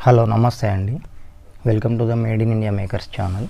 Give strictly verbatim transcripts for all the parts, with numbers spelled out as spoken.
Hello నమస్తే అండి. Welcome to the made in India makers channel.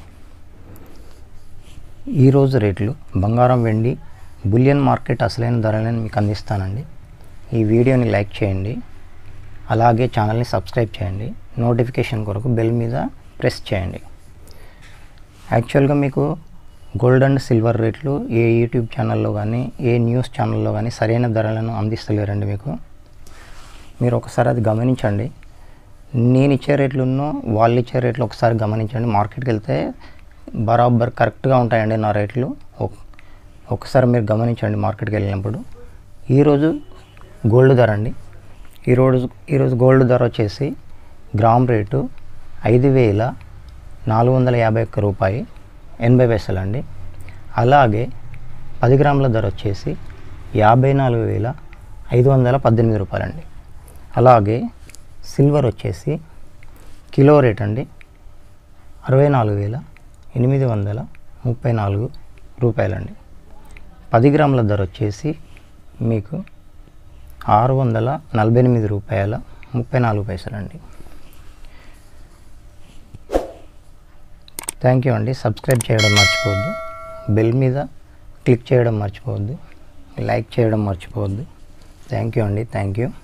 ఈరోజు రేట్లు బంగారం, వెండి, బులియన్ మార్కెట్ అసలైన ధరలను మీకు అందిస్తానండి. ఈ వీడియోని లైక్ చేయండి, అలాగే ఛానల్ని సబ్స్క్రైబ్ చేయండి. నోటిఫికేషన్ కొరకు బెల్ మీద ప్రెస్ చేయండి. యాక్చువల్గా మీకు గోల్డ్ అండ్ సిల్వర్ రేట్లు ఏ యూట్యూబ్ ఛానల్లో కానీ ఏ న్యూస్ ఛానల్లో కానీ సరైన ధరలను అందిస్తలేరండి. మీకు మీరు ఒకసారి అది గమనించండి. నేను ఇచ్చే రేట్లున్నో వాళ్ళు ఇచ్చే రేట్లు ఒకసారి గమనించండి. మార్కెట్కి వెళ్తే బరాబర్ కరెక్ట్గా ఉంటాయండి నా రేట్లు. ఒకసారి మీరు గమనించండి మార్కెట్కి వెళ్ళినప్పుడు. ఈరోజు గోల్డ్ ధర అండి. ఈరోజు ఈరోజు గోల్డ్ ధర వచ్చేసి గ్రామ్ రేటు ఐదు వేల నాలుగు వందల యాభై ఒక్క రూపాయి ఎనభై పైసలు అండి. అలాగే పది గ్రాముల ధర వచ్చేసి యాభై నాలుగు వేల ఐదు వందల పద్దెనిమిది రూపాయలండి. అలాగే సిల్వర్ వచ్చేసి కిలో రేట్ అండి అరవై నాలుగు వేల ఎనిమిది వందల ముప్పై నాలుగు రూపాయలండి. పది గ్రాముల ధర వచ్చేసి మీకు ఆరు వందల నలభై ఎనిమిది రూపాయల ముప్పై నాలుగు పైసలండి. థ్యాంక్ యూ అండి. సబ్స్క్రైబ్ చేయడం మర్చిపోవద్దు, బెల్ మీద క్లిక్ చేయడం మర్చిపోవద్దు, లైక్ చేయడం మర్చిపోవద్దు. థ్యాంక్ యూ అండి. Thank you.